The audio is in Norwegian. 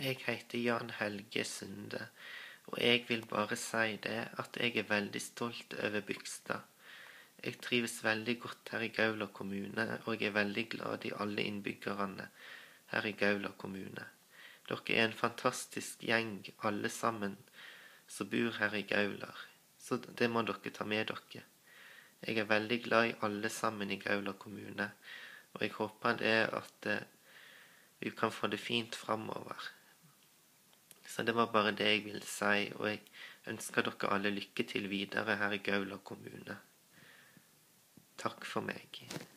Jeg heter Jan Helge Sunde, og jeg vil bare si det at jeg er veldig stolt over Bygstad. Jeg trives veldig godt her i Gaula kommune, og jeg er veldig glad i alle innbyggerne her i Gaula kommune. Dere er en fantastisk gjeng, alle sammen, som bor her i Gaula, så det må dere ta med dere. Jeg er veldig glad i alle sammen i Gaula kommune, og jeg håper det at vi kan få det fint fremover. Så det var bare det jeg ville si, og jeg ønsker dere alle lykke til videre her i Gaula kommune. Takk for meg.